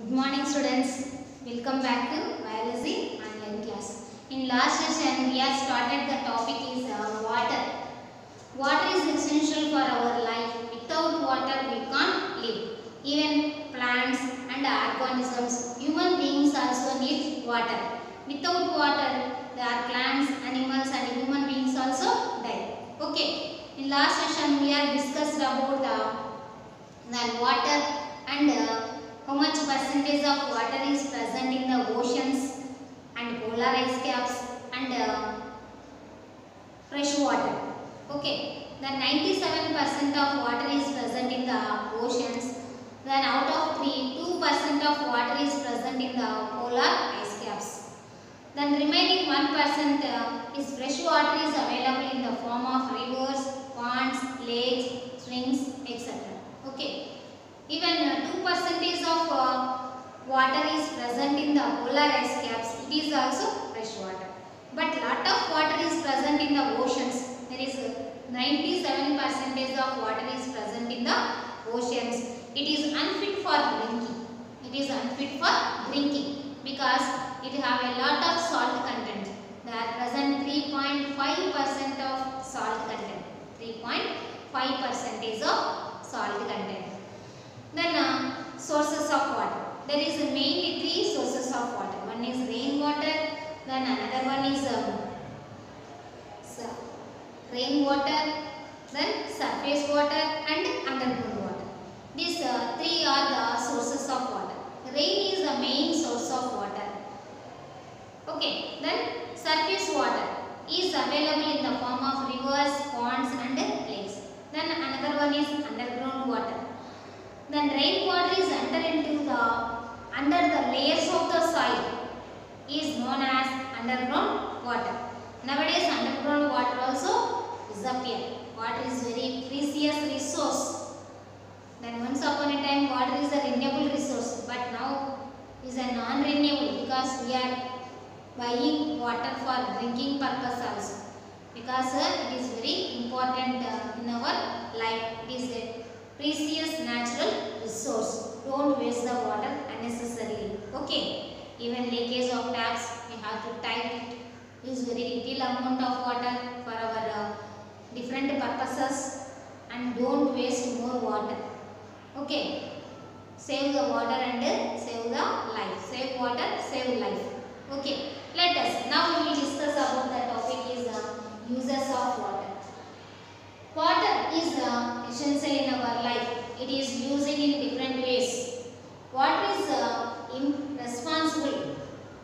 Good morning students. Welcome back to biology online class. In last session we have started the topic is water. Water is essential for our life. Without water we can't live. Even plants and organisms, human beings also need water. Without water the plants, animals and human beings also die. Okay. In last session we have discussed about the water and how much percentage of water is present in the oceans and polar ice caps and fresh water. Okay, the 97% of water is present in the oceans. Then out of 2% of water is present in the polar ice caps. Then remaining 1% is fresh water is available in the form of rivers, ponds, lakes, swings, etc. Okay. Even 2% of water is present in the polar ice caps. It is also fresh water. But lot of water is present in the oceans. There is 97% of water is present in the oceans. It is unfit for drinking. It is unfit for drinking because it have a lot of salt content. There are present 3.5% of salt content. 3.5% of salt content. Then sources of water. There is mainly 3 sources of water. One is rainwater, then another one is rainwater, then surface water and underground water. These 3 are the sources of water. Rain is the main source of water. Okay, then surface water is available in the form of rivers, ponds and lakes. Then another one is underground water. Then rainwater is under the layers of the soil is known as underground water. Nowadays underground water also disappear. Water is very precious resource. Then once upon a time water is a renewable resource, but now is a non-renewable because we are buying water for drinking purpose also. Because it is very important in our life. It is a precious natural resource. Don't waste the water unnecessarily. Okay. Even leakage of taps, we have to tight it. Use very little amount of water for our different purposes and don't waste more water. Okay. Save the water and save the life. Save water, save life. Okay. Let us now we will discuss about the topic is uses of water. Water is essential in our life. It is using in different ways. Water is responsible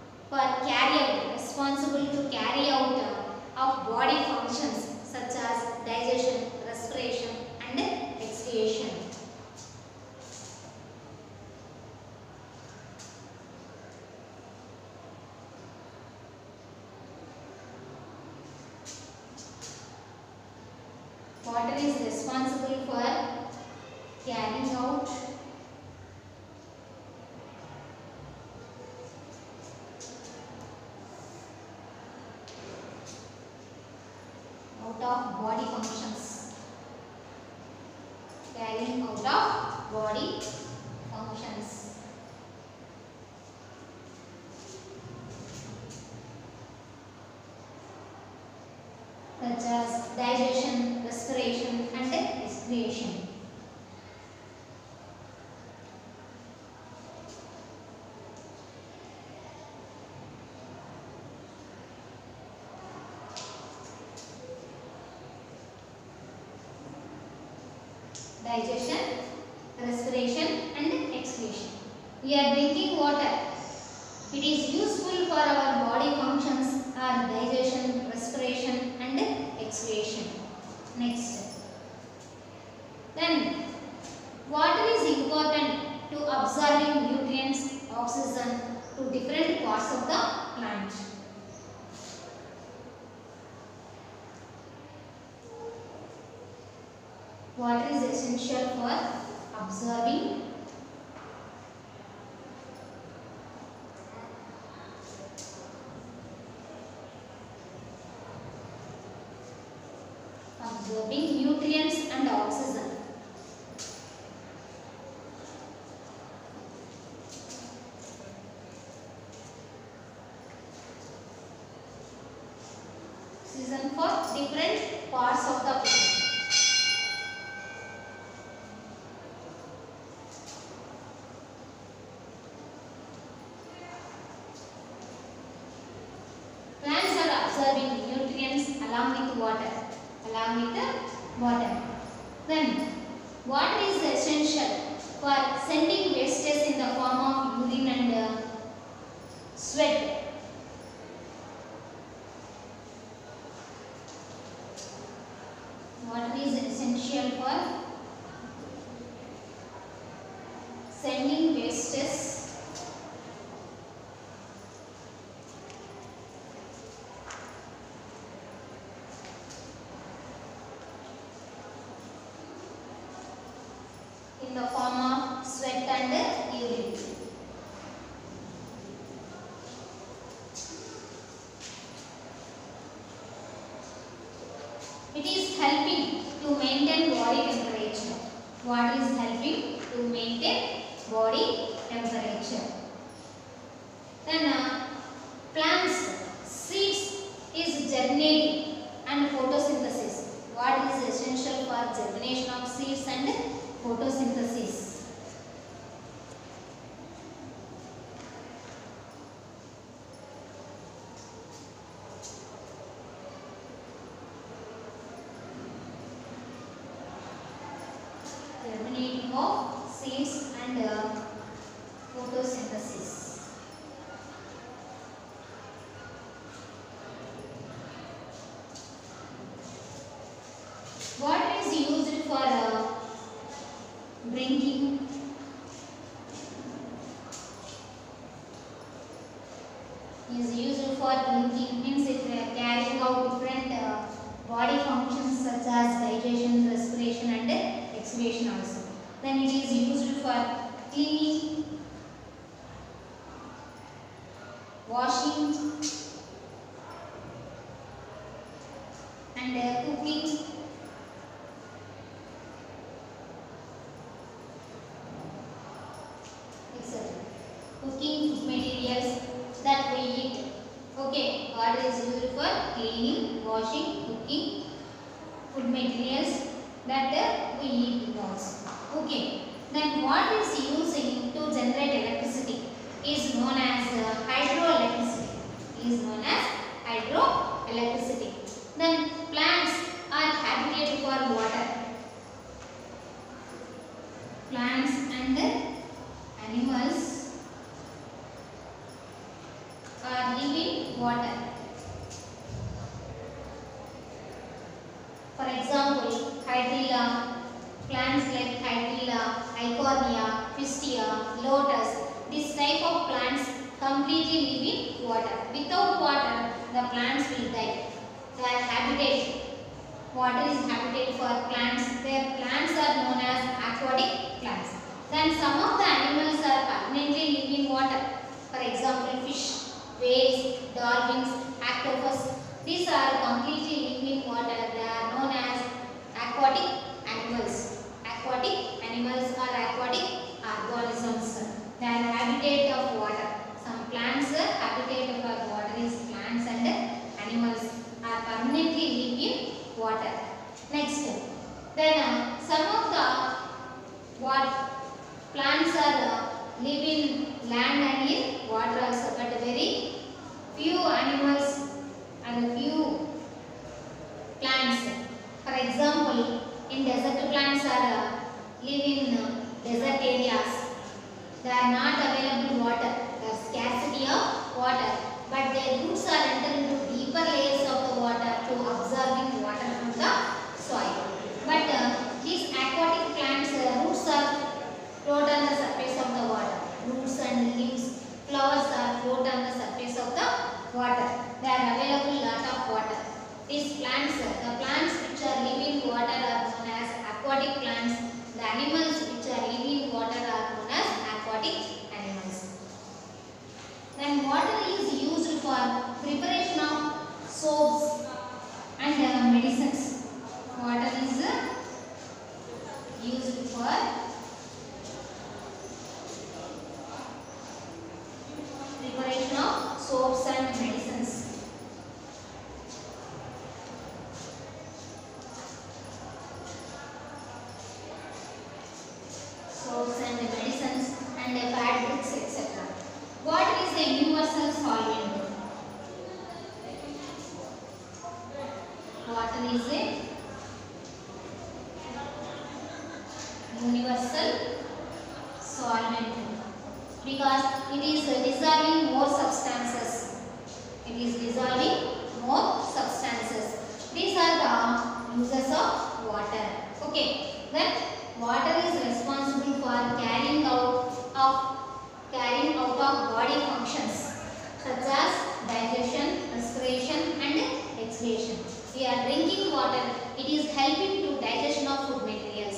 to carry out of body functions such as digestion, respiration and excretion. Water is responsible for carrying out of body functions. Carrying out of body functions. Such as digestion, respiration and excretion. Digestion, respiration and excretion. We are drinking water. It is useful for our body functions are digestion, respiration and excretion. Next. Then water is important to absorbing nutrients, oxygen to different parts of the plant. Water is essential for absorbing nutrients and oxygen. different parts of the plant. Plants are absorbing nutrients along with water. Then, water is essential for sending wastes in the form of urine and sweat. Water is essential for sending wastes in the form of sweat and urine. It is helping to maintain body temperature. Water is helping to maintain body temperature. Then plants, seeds is germinating and photosynthesis. Water is essential for germination of seeds and photosynthesis. Germinating of seeds and photosynthesis. Water is used for drinking, means it carrying out different body functions such as digestion, respiration and excretion also. Then it is used for cleaning, washing and cooking. Cooking food materials that we eat. Okay, water is used for cleaning, washing, cooking food materials that we eat also. Okay, then what is using to generate electricity is known as hydroelectricity. Then plants are habitat for water. Plants and animals are living water. For example, hydrilla, plants like hydrilla, eichhornia, pistia, lotus. This type of plants completely live in water. Without water, the plants will die. Their habitat, water is habitat for plants. Their plants are known as aquatic plants. Then some of the animals are permanently live in water. For example, fish, whales, dolphins, octopus. These are completely live in water. They are known as aquatic animals. Aquatic animals are aquatic organisms. They are habitat of water. Some plants habitat for water is plants and animals are permanently live in water. Next, then some of the plants are live in land and in water also, but very few animals and few plants. For example, in desert plants are live in desert areas. They are not available water. There is scarcity of water, but their roots are enter into deeper layers of the water to absorbing water from the soil. But these aquatic plants roots are float on the surface of the water. Roots and leaves, flowers are float on the surface of the water. They are available lot of water. These plants, the plants which are live in water are plants. The animals which are living in water are known as aquatic a universal solvent? Water is a universal solvent because it is dissolving more substances. It is dissolving more substances. These are the uses of water. Okay. Then water is responsible for carrying out of body functions such as digestion, respiration and excretion. We are drinking water. It is helping to digestion of food materials.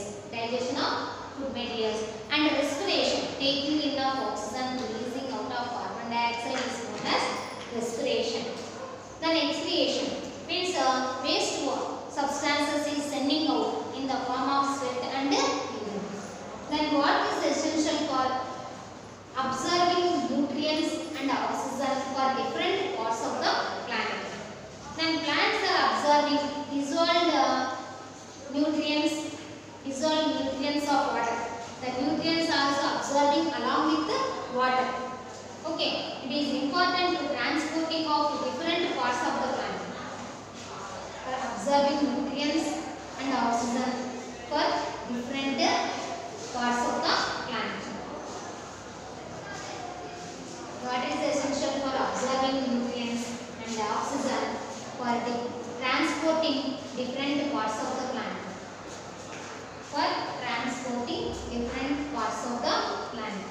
And respiration, taking in of oxygen, releasing out of carbon dioxide is known as respiration. Then excretion means waste substances is sending out in the form of sweat and urine. Then what is essential for absorbing nutrients and oxygen for different parts of the planet? Then plants are absorbing dissolved nutrients of water. The nutrients are also absorbing along with the water. Okay, it is important to transporting of different parts of the plant for absorbing nutrients and oxygen for different parts of the plant. What is essential for absorbing nutrients and oxygen for transporting different parts of the plant? For transporting different parts of the plant.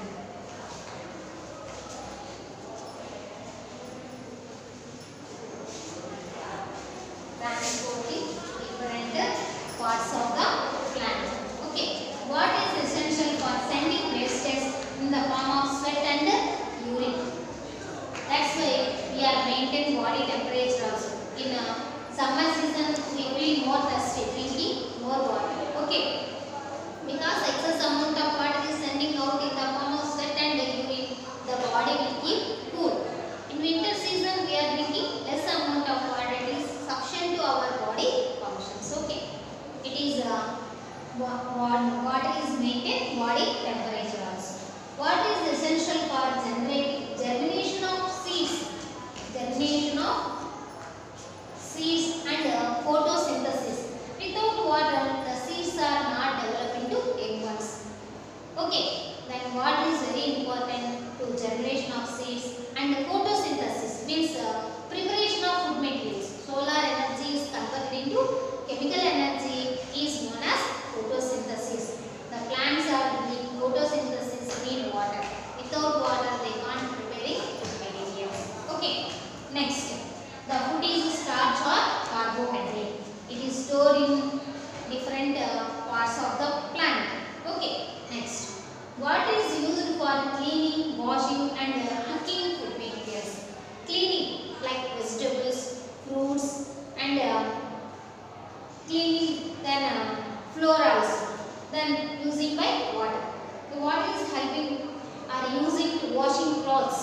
Transporting different parts of the plant. Okay. What is essential for sending wastes in the form of sweat and urine? That's why we are maintain body temperature also. In summer season, we feel more thirsty, drinking more water. Okay. Because excess amount of water is sending out in the form of sweat and urine, the body will keep cool. In winter season, we are drinking less amount of water. It is sufficient to our body functions. Okay. It is water is maintain body temperature also. What is essential for germination of seeds? Germination of seeds and photosynthesis. Without water, the seeds are not developed into egg ones. Okay. Then water is very important to germination of seeds and photosynthesis means preparation of food materials. Solar energy is converted into chemical energy is known as photosynthesis. The plants are doing photosynthesis need water. Without water, they can't prepare food materials. Okay. Next, the food is starch or carbohydrate. It is stored in different parts of the plant. Okay. Next, what is used for cleaning, washing and cooking food materials? Cleaning like vegetables, fruits and cleaning then floor also. Then using by water. The water is helping or using to washing clothes.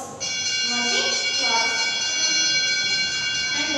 And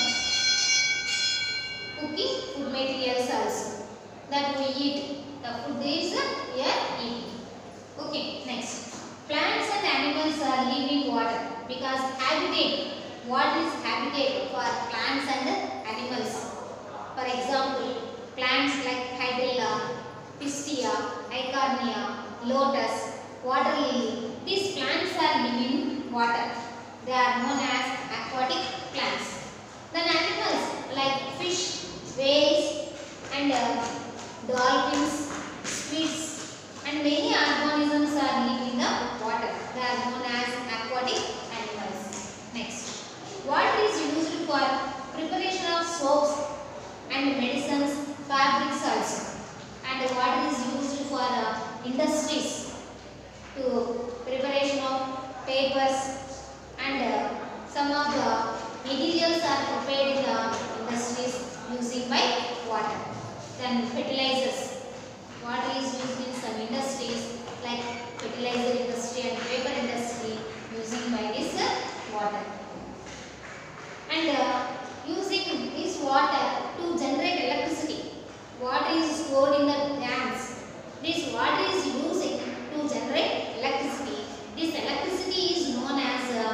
cooking food materials also that we eat. The food is we are eating. Okay. Next, plants and animals are living water because habitat. What is habitat for plants and animals? For example, plants like hydrilla, pistia, eichhornia, lotus, water lily. These plants are living water. They are known as aquatic plants. Then animals like fish, whales and dolphins, squids and many organisms are living in the water. They are known as aquatic animals. Next, what is used for preparation of soaps and medicines, fabrics also. And water is used for industries to preparation of papers and some of the materials are prepared in the industries using by water. Then fertilizers. Water is used in some industries like fertilizer industry and paper industry using by this water. And using this water to generate electricity. Water is stored in the dams. This water is using to generate electricity. This electricity is known as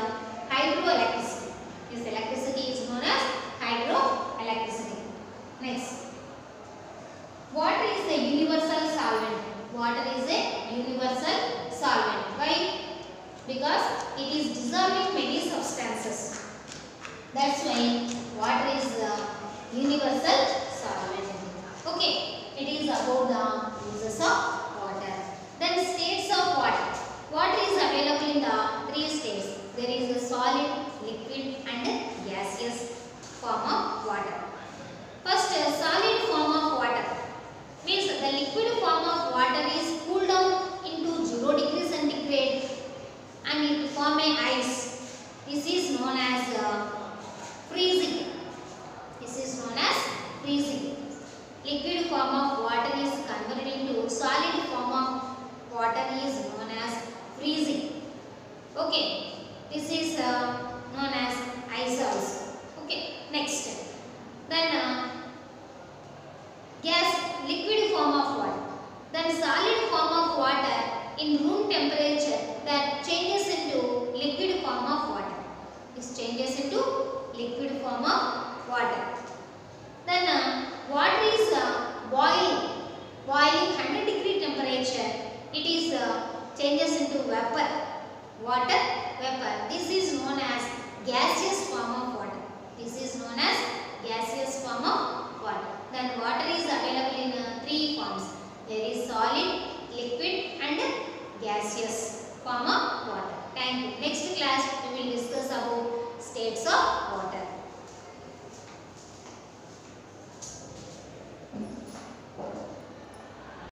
because it is dissolved in many substances. That's why water is the universal solvent. Okay, it is about the uses of water. Then states of water. Water is available in the three states. There is a solid, liquid and gaseous form of water. First, solid form of water means the liquid form of water is cooled down into 0 degree centigrade and it form a ice. This is known as freezing. This is known as freezing. Liquid form of water is converted into solid form of water is known as freezing. Okay, this is known as ice also. Okay, next. Then liquid form of water. Then solid form of water in room temperature that changes into liquid form of water. This changes into liquid form of water. Then water is boiling 100 degree temperature. It is changes into vapor. Water vapor. This is known as gaseous form of water. This is known as gaseous form of water. Then water is available in three forms. There is solid, liquid and gaseous form of water. Thank you. Next class we will discuss about states of water.